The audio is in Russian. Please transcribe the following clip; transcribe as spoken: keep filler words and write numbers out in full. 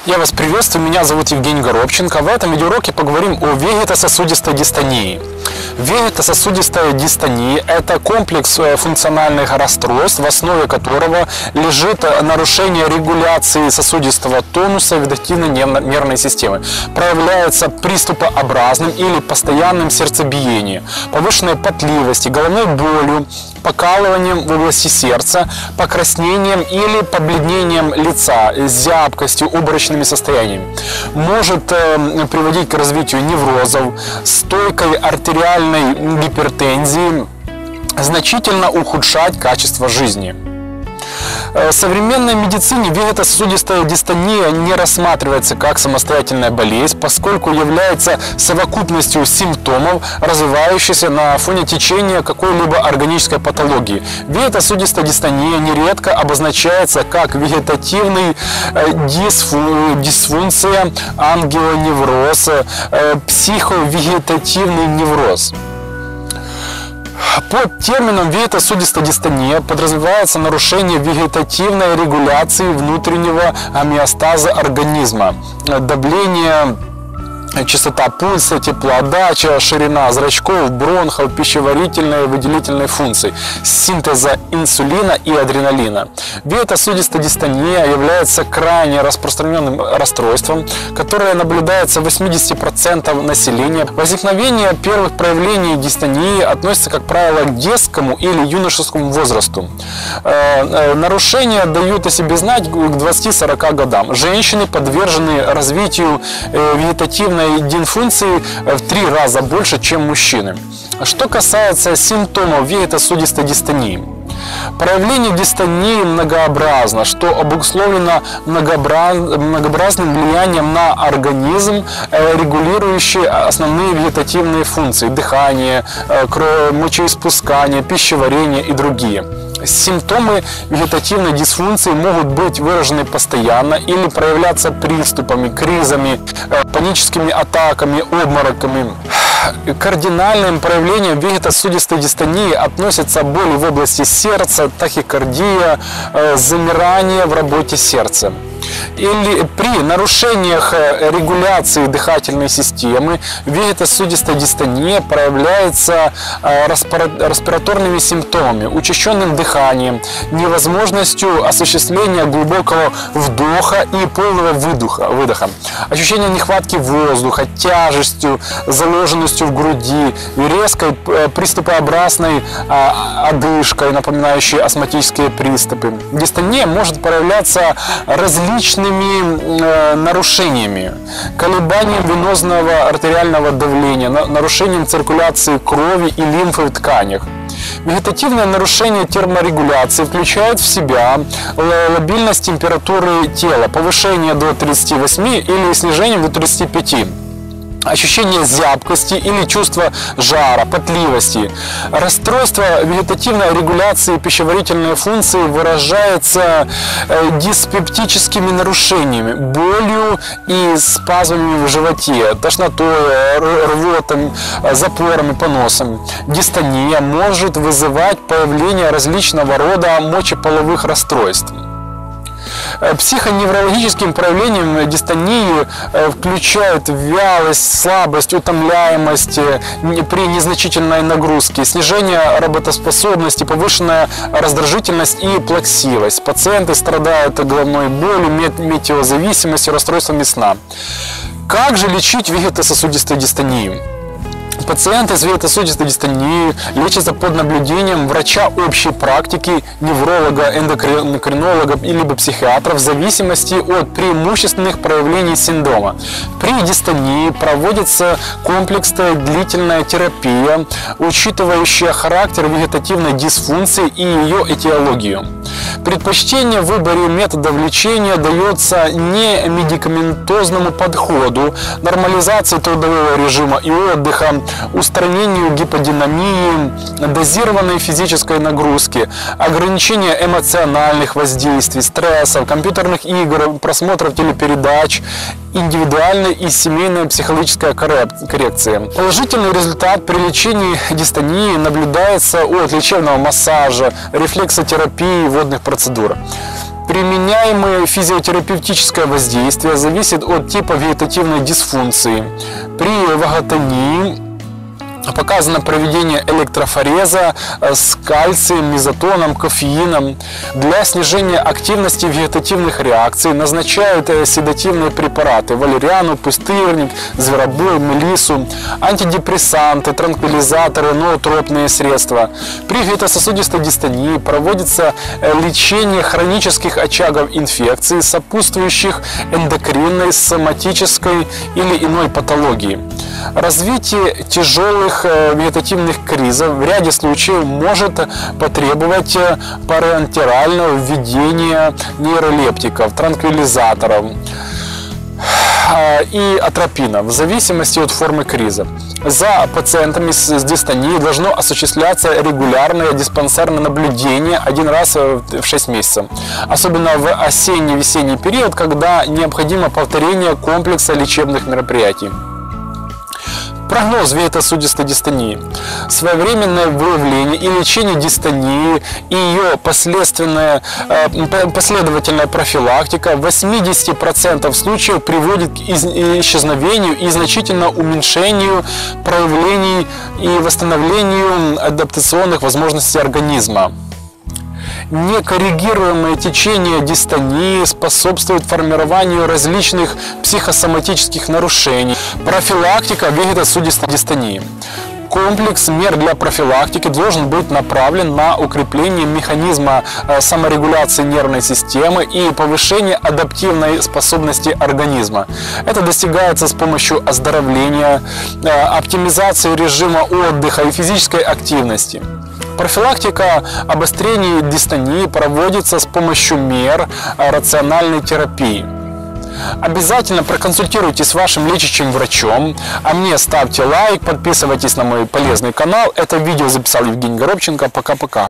Я вас приветствую, меня зовут Евгений Горобченко. В этом видеоуроке поговорим о вегетососудистой дистонии. Вегетососудистая дистония – это комплекс функциональных расстройств, в основе которого лежит нарушение регуляции сосудистого тонуса вегетативной нервной системы. Проявляется приступообразным или постоянным сердцебиением, повышенной потливостью, головной болью, покалыванием в области сердца, покраснением или побледнением лица, зябкостью, обморочными состояниями. Может э, приводить к развитию неврозов, стойкой артериальной гипертензии, значительно ухудшать качество жизни. В современной медицине вегетососудистая дистония не рассматривается как самостоятельная болезнь, поскольку является совокупностью симптомов, развивающихся на фоне течения какой-либо органической патологии. Вегетососудистая дистония нередко обозначается как вегетативная дисфункция, ангионевроз, психовегетативный невроз. Под термином вегетососудистая дистония подразумевается нарушение вегетативной регуляции внутреннего гомеостаза организма, давление, частота пульса, теплоотдача, ширина зрачков, бронхов, пищеварительной и выделительной функций, синтеза инсулина и адреналина. Вегетососудистая дистония является крайне распространенным расстройством, которое наблюдается в восьмидесяти процентах населения. Возникновение первых проявлений дистонии относится, как правило, к детскому или юношескому возрасту. Нарушения дают о себе знать к двадцати-сорока годам. Женщины подвержены развитию вегетативной дисфункции в три раза больше, чем мужчины. Что касается симптомов вегетососудистой дистонии. Проявление дистонии многообразно, что обусловлено многообразным влиянием на организм, регулирующий основные вегетативные функции – дыхание, мочеиспускание, пищеварение и другие. Симптомы вегетативной дисфункции могут быть выражены постоянно или проявляться приступами, кризами, паническими атаками, обмороками. Кардинальным проявлением вегетососудистой дистонии относятся боли в области сердца, тахикардия, замирание в работе сердца. Или при нарушениях регуляции дыхательной системы вегетососудистая дистония проявляется респираторными симптомами, учащенным дыханием, невозможностью осуществления глубокого вдоха и полного выдоха, выдоха, ощущение нехватки воздуха, тяжестью, заложенностью в груди, резкой приступообразной одышкой, напоминающей астматические приступы. Дистония может проявляться различными различными нарушениями, колебанием венозного артериального давления, нарушением циркуляции крови и лимфы в тканях. Вегетативное нарушение терморегуляции включает в себя лабильность температуры тела, повышение до тридцати восьми или снижение до тридцати пяти. Ощущение зябкости или чувство жара, потливости. Расстройство вегетативной регуляции пищеварительной функции выражается диспептическими нарушениями, болью и спазмами в животе, тошнотой, рвотой, запорами, поносом. Дистония может вызывать появление различного рода мочеполовых расстройств. Психоневрологическим проявлением дистонии включают вялость, слабость, утомляемость при незначительной нагрузке, снижение работоспособности, повышенная раздражительность и плаксивость. Пациенты страдают головной болью, метеозависимостью, расстройствами сна. Как же лечить вегетососудистую дистонию? Пациенты с вегетососудистой дистонией лечатся под наблюдением врача общей практики, невролога, эндокринолога либо психиатра в зависимости от преимущественных проявлений синдрома. При дистонии проводится комплексная длительная терапия, учитывающая характер вегетативной дисфункции и ее этиологию. Предпочтение в выборе методов лечения дается не медикаментозному подходу, нормализации трудового режима и отдыха, устранению гиподинамии, дозированной физической нагрузки, ограничения эмоциональных воздействий, стрессов, компьютерных игр, просмотров телепередач, индивидуальной и семейной психологической коррекции. Положительный результат при лечении дистонии наблюдается от лечебного массажа, рефлексотерапии, водных процедур. Применяемое физиотерапевтическое воздействие зависит от типа вегетативной дисфункции. При ваготонии показано проведение электрофореза с кальцием, мезотоном, кофеином. Для снижения активности вегетативных реакций назначают седативные препараты: валериану, пустырник, зверобой, мелиссу, антидепрессанты, транквилизаторы, ноотропные средства. При вегетососудистой дистонии проводится лечение хронических очагов инфекции, сопутствующих эндокринной, соматической или иной патологии. Развитие тяжелых вегетативных кризов в ряде случаев может потребовать парентерального введения нейролептиков, транквилизаторов и атропинов в зависимости от формы криза. За пациентами с дистонией должно осуществляться регулярное диспансерное наблюдение один раз в шесть месяцев, особенно в осенне-весенний период, когда необходимо повторение комплекса лечебных мероприятий. Прогноз вегетосудистой дистонии. Своевременное выявление и лечение дистонии и ее последственная, последовательная профилактика в восьмидесяти процентах случаев приводит к исчезновению и значительному уменьшению проявлений и восстановлению адаптационных возможностей организма. Некоррегируемое течение дистонии способствует формированию различных психосоматических нарушений. Профилактика вегетосудистой дистонии. Комплекс мер для профилактики должен быть направлен на укрепление механизма саморегуляции нервной системы и повышение адаптивной способности организма. Это достигается с помощью оздоровления, оптимизации режима отдыха и физической активности. Профилактика обострения дистонии проводится с помощью мер рациональной терапии. Обязательно проконсультируйтесь с вашим лечащим врачом, а мне ставьте лайк, подписывайтесь на мой полезный канал. Это видео записал Евгений Горобченко. Пока-пока.